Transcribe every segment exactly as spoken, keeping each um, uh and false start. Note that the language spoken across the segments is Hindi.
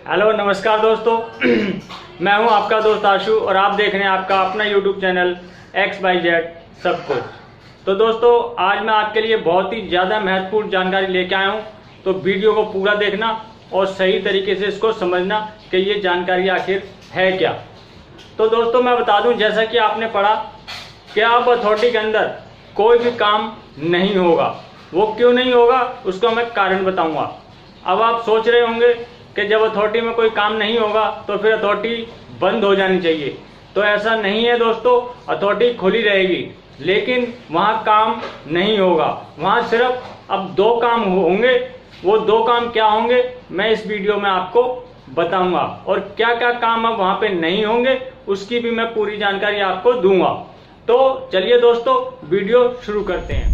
हेलो नमस्कार दोस्तों मैं हूं आपका दोस्त आशु और आप देख रहे हैं आपका अपना YouTube channel X Y Z सब कुछ। तो दोस्तों आज मैं आपके लिए बहुत ही ज़्यादा महत्वपूर्ण जानकारी लेके आया हूं, तो वीडियो को पूरा देखना और सही तरीके से इसको समझना कि ये जानकारी आखिर है क्या। तो दोस्तों मैं बता दूं, जैसा कि आपने पढ़ा कि अब अथॉरिटी के अंदर कोई भी काम नहीं होगा। वो क्यों नहीं होगा उसको मैं कारण बताऊँगा। अब आप सोच रहे होंगे कि जब अथॉरिटी में कोई काम नहीं होगा तो फिर अथॉरिटी बंद हो जानी चाहिए। तो ऐसा नहीं है दोस्तों, अथॉरिटी खुली रहेगी लेकिन वहाँ काम नहीं होगा। वहाँ सिर्फ अब दो काम होंगे। वो दो काम क्या होंगे मैं इस वीडियो में आपको बताऊंगा, और क्या क्या काम अब वहाँ पे नहीं होंगे उसकी भी मैं पूरी जानकारी आपको दूंगा। तो चलिए दोस्तों वीडियो शुरू करते हैं।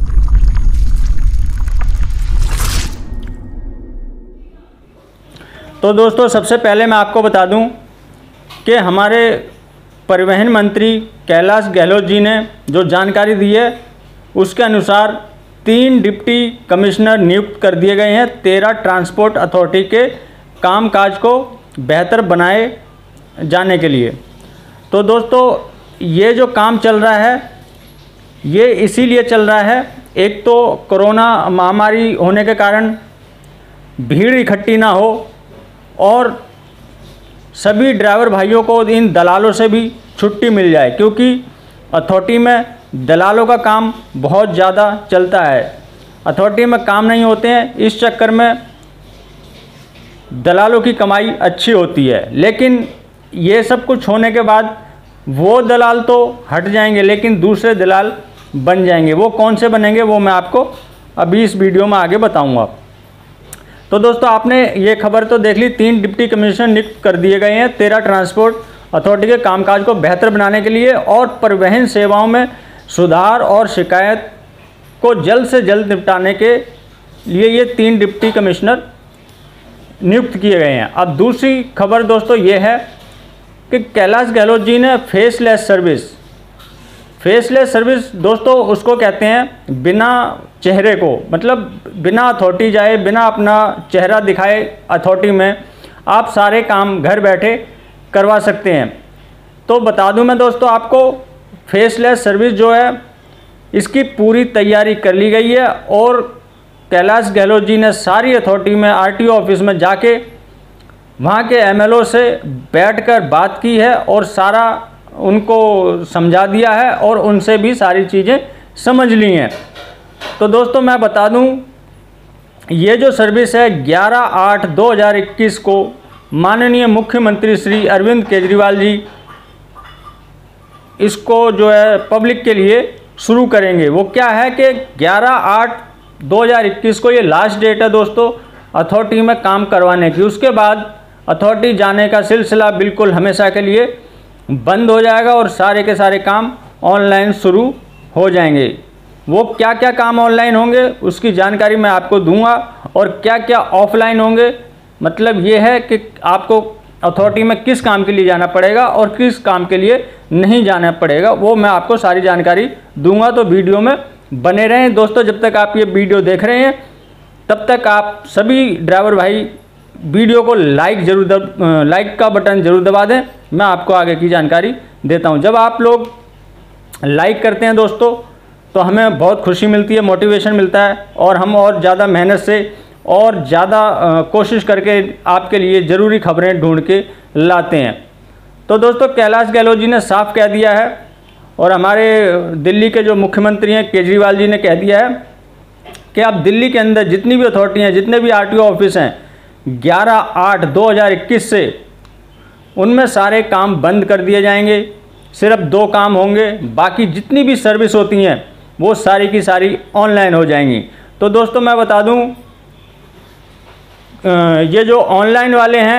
तो दोस्तों सबसे पहले मैं आपको बता दूं कि हमारे परिवहन मंत्री कैलाश गहलोत जी ने जो जानकारी दी है उसके अनुसार तीन डिप्टी कमिश्नर नियुक्त कर दिए गए हैं तेरह ट्रांसपोर्ट अथॉरिटी के कामकाज को बेहतर बनाए जाने के लिए। तो दोस्तों ये जो काम चल रहा है ये इसीलिए चल रहा है, एक तो कोरोना महामारी होने के कारण भीड़ इकट्ठी ना हो और सभी ड्राइवर भाइयों को इन दलालों से भी छुट्टी मिल जाए, क्योंकि अथॉरिटी में दलालों का काम बहुत ज़्यादा चलता है। अथॉरिटी में काम नहीं होते हैं, इस चक्कर में दलालों की कमाई अच्छी होती है। लेकिन ये सब कुछ होने के बाद वो दलाल तो हट जाएंगे लेकिन दूसरे दलाल बन जाएंगे। वो कौन से बनेंगे वो मैं आपको अभी इस वीडियो में आगे बताऊँगा। तो दोस्तों आपने ये खबर तो देख ली, तीन डिप्टी कमिश्नर नियुक्त कर दिए गए हैं तेरह ट्रांसपोर्ट अथॉरिटी के कामकाज को बेहतर बनाने के लिए और परिवहन सेवाओं में सुधार और शिकायत को जल्द से जल्द निपटाने के लिए ये तीन डिप्टी कमिश्नर नियुक्त किए गए हैं। अब दूसरी खबर दोस्तों ये है कि कैलाश गहलोत जी ने फेसलेस सर्विस फेसलेस सर्विस दोस्तों उसको कहते हैं बिना चेहरे को, मतलब बिना अथॉरिटी जाए, बिना अपना चेहरा दिखाए अथॉरिटी में आप सारे काम घर बैठे करवा सकते हैं। तो बता दूं मैं दोस्तों आपको, फेसलेस सर्विस जो है इसकी पूरी तैयारी कर ली गई है और कैलाश गहलोत जी ने सारी अथॉरिटी में आरटीओ ऑफिस में जाके वहाँ के एमएलओ से बैठकर बात की है और सारा उनको समझा दिया है और उनसे भी सारी चीज़ें समझ ली हैं। तो दोस्तों मैं बता दूं ये जो सर्विस है ग्यारह आठ दो हज़ार इक्कीस को माननीय मुख्यमंत्री श्री अरविंद केजरीवाल जी इसको जो है पब्लिक के लिए शुरू करेंगे। वो क्या है कि ग्यारह आठ दो हज़ार इक्कीस को ये लास्ट डेट है दोस्तों अथॉरिटी में काम करवाने की। उसके बाद अथॉरिटी जाने का सिलसिला बिल्कुल हमेशा के लिए बंद हो जाएगा और सारे के सारे काम ऑनलाइन शुरू हो जाएंगे। वो क्या क्या काम ऑनलाइन होंगे उसकी जानकारी मैं आपको दूंगा और क्या क्या ऑफलाइन होंगे, मतलब ये है कि आपको अथॉरिटी में किस काम के लिए जाना पड़ेगा और किस काम के लिए नहीं जाना पड़ेगा, वो मैं आपको सारी जानकारी दूंगा। तो वीडियो में बने रहें दोस्तों। जब तक आप ये वीडियो देख रहे हैं तब तक आप सभी ड्राइवर भाई वीडियो को लाइक जरूर दब लाइक का बटन जरूर दबा दें। मैं आपको आगे की जानकारी देता हूं। जब आप लोग लाइक करते हैं दोस्तों तो हमें बहुत खुशी मिलती है, मोटिवेशन मिलता है और हम और ज़्यादा मेहनत से और ज़्यादा कोशिश करके आपके लिए ज़रूरी खबरें ढूंढ के लाते हैं। तो दोस्तों कैलाश गहलोत जी ने साफ कह दिया है और हमारे दिल्ली के जो मुख्यमंत्री हैं केजरीवाल जी ने कह दिया है कि अब दिल्ली के अंदर जितनी भी अथॉरिटी हैं, जितने भी आरटीओ ऑफिस हैं, ग्यारह आठ दो हज़ार इक्कीस से उनमें सारे काम बंद कर दिए जाएंगे। सिर्फ दो काम होंगे, बाकी जितनी भी सर्विस होती हैं वो सारी की सारी ऑनलाइन हो जाएंगी। तो दोस्तों मैं बता दूं ये जो ऑनलाइन वाले हैं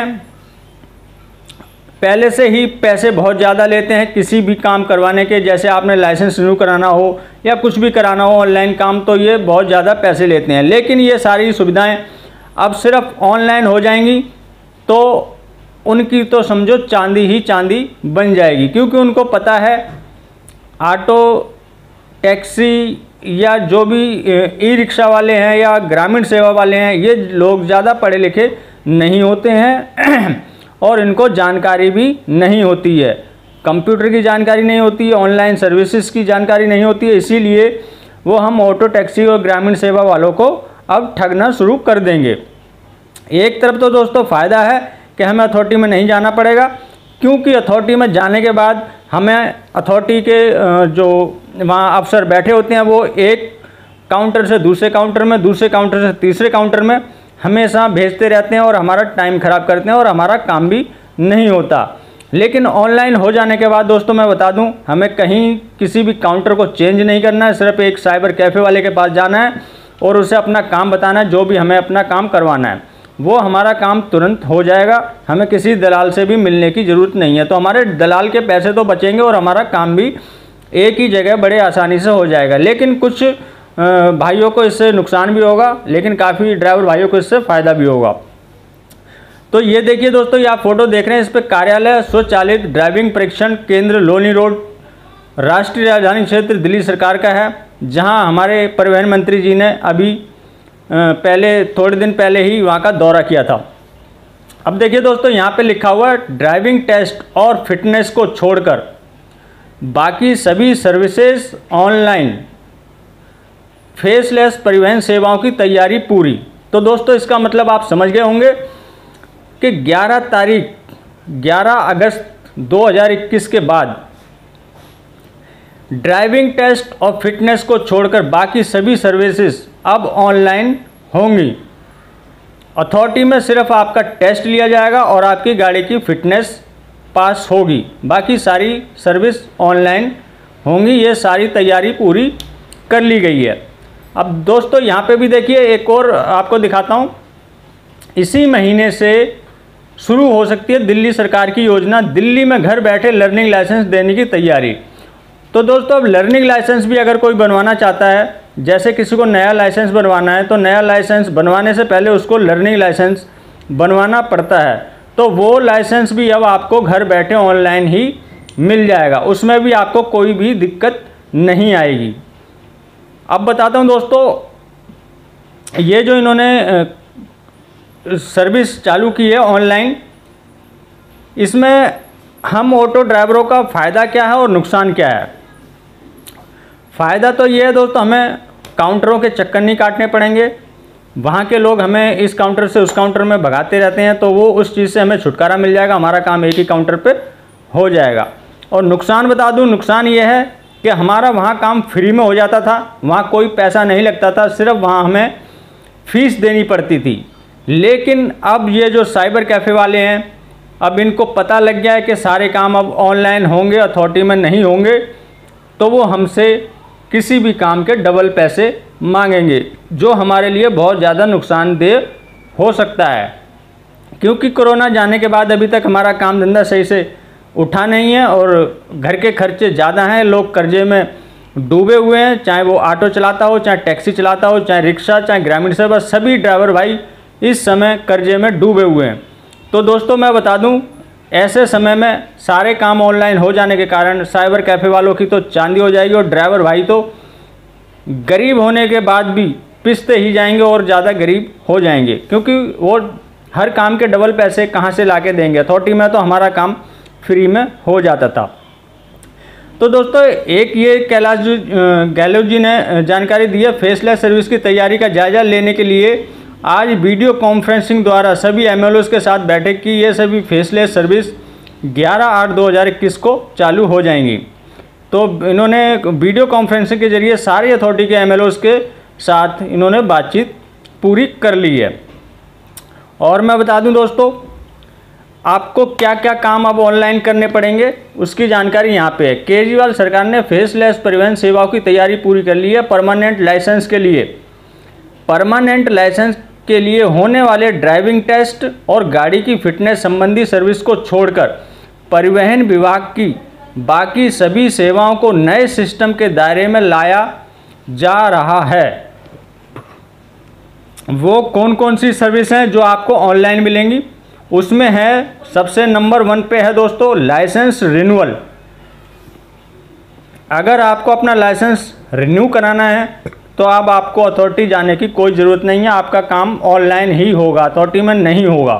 पहले से ही पैसे बहुत ज़्यादा लेते हैं किसी भी काम करवाने के। जैसे आपने लाइसेंस रिन्यू कराना हो या कुछ भी कराना हो ऑनलाइन काम, तो ये बहुत ज़्यादा पैसे लेते हैं। लेकिन ये सारी सुविधाएं अब सिर्फ ऑनलाइन हो जाएंगी तो उनकी तो समझो चांदी ही चांदी बन जाएगी, क्योंकि उनको पता है ऑटो टैक्सी या जो भी ई रिक्शा वाले हैं या ग्रामीण सेवा वाले हैं, ये लोग ज़्यादा पढ़े लिखे नहीं होते हैं और इनको जानकारी भी नहीं होती है। कंप्यूटर की जानकारी नहीं होती है, ऑनलाइन सर्विसेज की जानकारी नहीं होती है, इसीलिए वो हम ऑटो टैक्सी और ग्रामीण सेवा वालों को अब ठगना शुरू कर देंगे। एक तरफ तो दोस्तों फ़ायदा है कि हमें अथॉरिटी में नहीं जाना पड़ेगा, क्योंकि अथॉरिटी में जाने के बाद हमें अथॉरिटी के जो वहाँ अफसर बैठे होते हैं वो एक काउंटर से दूसरे काउंटर में, दूसरे काउंटर से तीसरे काउंटर में हमेशा भेजते रहते हैं और हमारा टाइम ख़राब करते हैं और हमारा काम भी नहीं होता। लेकिन ऑनलाइन हो जाने के बाद दोस्तों मैं बता दूं, हमें कहीं किसी भी काउंटर को चेंज नहीं करना है, सिर्फ एक साइबर कैफ़े वाले के पास जाना है और उसे अपना काम बताना है, जो भी हमें अपना काम करवाना है वो हमारा काम तुरंत हो जाएगा। हमें किसी दलाल से भी मिलने की ज़रूरत नहीं है, तो हमारे दलाल के पैसे तो बचेंगे और हमारा काम भी एक ही जगह बड़े आसानी से हो जाएगा। लेकिन कुछ भाइयों को इससे नुकसान भी होगा, लेकिन काफ़ी ड्राइवर भाइयों को इससे फ़ायदा भी होगा। तो ये देखिए दोस्तों, ये आप फोटो देख रहे हैं, इस पर कार्यालय स्वचालित ड्राइविंग परीक्षण केंद्र लोनी रोड, राष्ट्रीय राजधानी क्षेत्र दिल्ली सरकार का है, जहां हमारे परिवहन मंत्री जी ने अभी पहले थोड़े दिन पहले ही वहां का दौरा किया था। अब देखिए दोस्तों, यहाँ पे लिखा हुआ है ड्राइविंग टेस्ट और फिटनेस को छोड़कर बाकी सभी सर्विसेज ऑनलाइन, फेसलेस परिवहन सेवाओं की तैयारी पूरी। तो दोस्तों इसका मतलब आप समझ गए होंगे कि ग्यारह तारीख ग्यारह अगस्त दो हज़ार इक्कीस के बाद ड्राइविंग टेस्ट और फिटनेस को छोड़कर बाकी सभी सर्विसेज अब ऑनलाइन होंगी। अथॉरिटी में सिर्फ आपका टेस्ट लिया जाएगा और आपकी गाड़ी की फिटनेस पास होगी, बाकी सारी सर्विस ऑनलाइन होंगी। ये सारी तैयारी पूरी कर ली गई है। अब दोस्तों यहाँ पे भी देखिए, एक और आपको दिखाता हूँ, इसी महीने से शुरू हो सकती है दिल्ली सरकार की योजना, दिल्ली में घर बैठे लर्निंग लाइसेंस देने की तैयारी। तो दोस्तों अब लर्निंग लाइसेंस भी अगर कोई बनवाना चाहता है, जैसे किसी को नया लाइसेंस बनवाना है, तो नया लाइसेंस बनवाने से पहले उसको लर्निंग लाइसेंस बनवाना पड़ता है। तो वो लाइसेंस भी अब आपको घर बैठे ऑनलाइन ही मिल जाएगा, उसमें भी आपको कोई भी दिक्कत नहीं आएगी। अब बताता हूँ दोस्तों, ये जो इन्होंने सर्विस चालू की है ऑनलाइन, इसमें हम ऑटो ड्राइवरों का फ़ायदा क्या है और नुकसान क्या है। फ़ायदा तो ये है दोस्तों, हमें काउंटरों के चक्कर नहीं काटने पड़ेंगे, वहाँ के लोग हमें इस काउंटर से उस काउंटर में भगाते रहते हैं, तो वो उस चीज़ से हमें छुटकारा मिल जाएगा, हमारा काम एक ही काउंटर पे हो जाएगा। और नुकसान बता दूँ, नुकसान ये है कि हमारा वहाँ काम फ्री में हो जाता था, वहाँ कोई पैसा नहीं लगता था, सिर्फ वहाँ हमें फ़ीस देनी पड़ती थी। लेकिन अब ये जो साइबर कैफ़े वाले हैं, अब इनको पता लग गया है कि सारे काम अब ऑनलाइन होंगे, अथॉरिटी में नहीं होंगे, तो वो हमसे किसी भी काम के डबल पैसे मांगेंगे, जो हमारे लिए बहुत ज़्यादा नुकसानदेह हो सकता है। क्योंकि कोरोना जाने के बाद अभी तक हमारा काम धंधा सही से उठा नहीं है और घर के खर्चे ज़्यादा हैं, लोग कर्जे में डूबे हुए हैं, चाहे वो ऑटो चलाता हो, चाहे टैक्सी चलाता हो, चाहे रिक्शा, चाहे ग्रामीण सेवा, सभी ड्राइवर भाई इस समय कर्जे में डूबे हुए हैं। तो दोस्तों मैं बता दूं, ऐसे समय में सारे काम ऑनलाइन हो जाने के कारण साइबर कैफ़े वालों की तो चांदी हो जाएगी और ड्राइवर भाई तो गरीब होने के बाद भी पिसते ही जाएंगे और ज़्यादा गरीब हो जाएंगे, क्योंकि वो हर काम के डबल पैसे कहाँ से ला के देंगे। अथॉरिटी में तो हमारा काम फ्री में हो जाता था। तो दोस्तों एक ये कैलाश जी गहलोत जी ने जानकारी दी है, फेसलेस सर्विस की तैयारी का जायजा लेने के लिए आज वीडियो कॉन्फ्रेंसिंग द्वारा सभी एमएलओज़ के साथ बैठक की। ये सभी फेसलेस सर्विस ग्यारह आठ दो हज़ार इक्कीस को चालू हो जाएंगी। तो इन्होंने वीडियो कॉन्फ्रेंसिंग के जरिए सारी अथॉरिटी के एमएलओज़ के साथ इन्होंने बातचीत पूरी कर ली है। और मैं बता दूं दोस्तों, आपको क्या क्या काम अब ऑनलाइन करने पड़ेंगे उसकी जानकारी यहाँ पे है। केजरीवाल सरकार ने फेसलेस परिवहन सेवाओं की तैयारी पूरी कर ली है। परमानेंट लाइसेंस के लिए परमानेंट लाइसेंस के लिए होने वाले ड्राइविंग टेस्ट और गाड़ी की फिटनेस संबंधी सर्विस को छोड़कर परिवहन विभाग की बाकी सभी सेवाओं को नए सिस्टम के दायरे में लाया जा रहा है। वो कौन कौन सी सर्विस हैं जो आपको ऑनलाइन मिलेंगी, उसमें है सबसे नंबर वन पे है दोस्तों लाइसेंस रिन्यूअल। अगर आपको अपना लाइसेंस रिन्यू कराना है तो अब आपको अथॉरिटी जाने की कोई ज़रूरत नहीं है, आपका काम ऑनलाइन ही होगा, अथॉरिटी में नहीं होगा।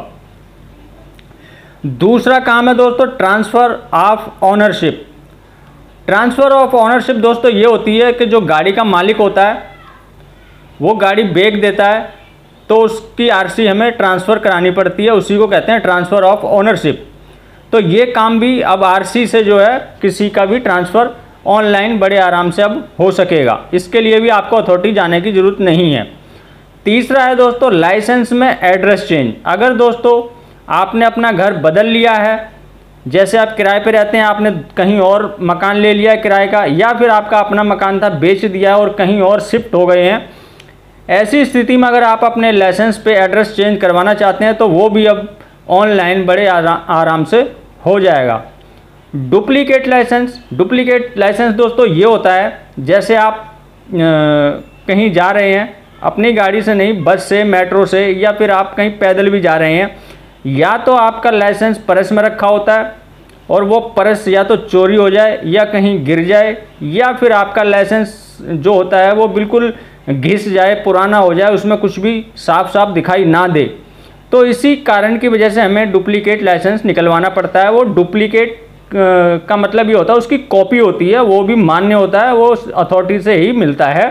दूसरा काम है दोस्तों transfer of ownership. Transfer of ownership दोस्तों ये होती है कि जो गाड़ी का मालिक होता है वो गाड़ी बेच देता है तो उसकी आरसी हमें ट्रांसफ़र करानी पड़ती है, उसी को कहते हैं ट्रांसफ़र ऑफ ऑनरशिप। तो ये काम भी अब आरसी से जो है किसी का भी ट्रांसफ़र ऑनलाइन बड़े आराम से अब हो सकेगा, इसके लिए भी आपको अथॉरिटी जाने की ज़रूरत नहीं है। तीसरा है दोस्तों लाइसेंस में एड्रेस चेंज। अगर दोस्तों आपने अपना घर बदल लिया है, जैसे आप किराए पे रहते हैं, आपने कहीं और मकान ले लिया है किराए का, या फिर आपका अपना मकान था बेच दिया है और कहीं और शिफ्ट हो गए हैं, ऐसी स्थिति में अगर आप अपने लाइसेंस पे एड्रेस चेंज करवाना चाहते हैं तो वो भी अब ऑनलाइन बड़े आरा, आराम से हो जाएगा। Duplicate licence. डुप्लीकेट लाइसेंस दोस्तों ये होता है जैसे आप आ, कहीं जा रहे हैं अपनी गाड़ी से नहीं, बस से, मेट्रो से, या फिर आप कहीं पैदल भी जा रहे हैं, या तो आपका लाइसेंस पर्स में रखा होता है और वो पर्स या तो चोरी हो जाए या कहीं गिर जाए, या फिर आपका लाइसेंस जो होता है वो बिल्कुल घिस जाए, पुराना हो जाए, उसमें कुछ भी साफ साफ दिखाई ना दे। तो इसी कारण की वजह से हमें डुप्लीकेट लाइसेंस निकलवाना पड़ता है। वो डुप्लीकेट का मतलब ये होता है उसकी कॉपी होती है, वो भी मान्य होता है, वो अथॉरिटी से ही मिलता है।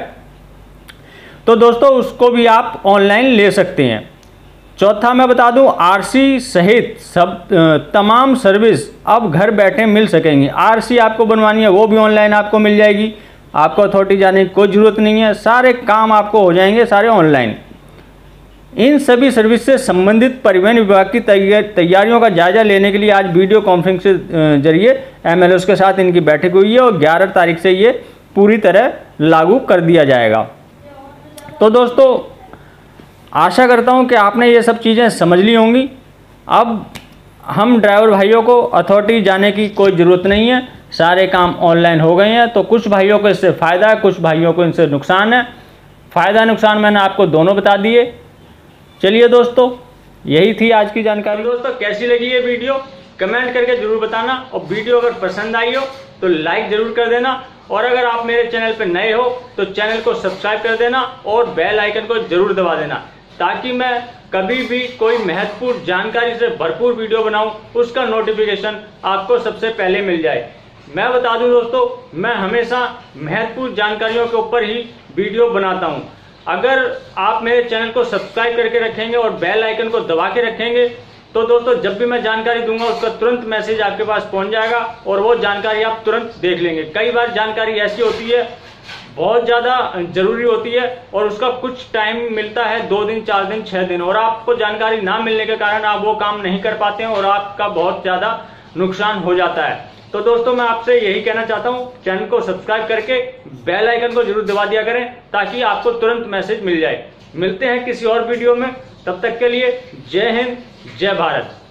तो दोस्तों उसको भी आप ऑनलाइन ले सकते हैं। चौथा मैं बता दूं, आरसी सहित सब तमाम सर्विस अब घर बैठे मिल सकेंगी। आरसी आपको बनवानी है वो भी ऑनलाइन आपको मिल जाएगी, आपको अथॉरिटी जाने की कोई ज़रूरत नहीं है, सारे काम आपको हो जाएंगे सारे ऑनलाइन। इन सभी सर्विस से संबंधित परिवहन विभाग की तैयारियों का जायजा लेने के लिए आज वीडियो कॉन्फ्रेंस के जरिए एमएलओ के साथ इनकी बैठक हुई है और ग्यारह तारीख से ये पूरी तरह लागू कर दिया जाएगा। तो दोस्तों आशा करता हूं कि आपने ये सब चीज़ें समझ ली होंगी। अब हम ड्राइवर भाइयों को अथॉरिटी जाने की कोई ज़रूरत नहीं है, सारे काम ऑनलाइन हो गए हैं। तो कुछ भाइयों को इससे फ़ायदा है, कुछ भाइयों को इनसे नुकसान है। फ़ायदा नुकसान मैंने आपको दोनों बता दिए। चलिए दोस्तों यही थी आज की जानकारी। दोस्तों कैसी लगी ये वीडियो कमेंट करके ज़रूर बताना, और वीडियो अगर पसंद आई हो तो लाइक ज़रूर कर देना, और अगर आप मेरे चैनल पर नए हो तो चैनल को सब्सक्राइब कर देना और बेल आइकन को ज़रूर दबा देना, ताकि मैं कभी भी कोई महत्वपूर्ण जानकारी से भरपूर वीडियो बनाऊं उसका नोटिफिकेशन आपको सबसे पहले मिल जाए। मैं बता दूं दोस्तों, मैं हमेशा महत्वपूर्ण जानकारियों के ऊपर ही वीडियो बनाता हूं। अगर आप मेरे चैनल को सब्सक्राइब करके रखेंगे और बेल आइकन को दबा के रखेंगे तो दोस्तों जब भी मैं जानकारी दूंगा उसका तुरंत मैसेज आपके पास पहुंच जाएगा और वो जानकारी आप तुरंत देख लेंगे। कई बार जानकारी ऐसी होती है बहुत ज़्यादा जरूरी होती है और उसका कुछ टाइम मिलता है, दो दिन, चार दिन, छः दिन, और आपको जानकारी ना मिलने के कारण आप वो काम नहीं कर पाते हैं और आपका बहुत ज़्यादा नुकसान हो जाता है। तो दोस्तों मैं आपसे यही कहना चाहता हूं, चैनल को सब्सक्राइब करके बेल आइकन को जरूर दबा दिया करें ताकि आपको तुरंत मैसेज मिल जाए। मिलते हैं किसी और वीडियो में, तब तक के लिए जय हिंद, जय भारत।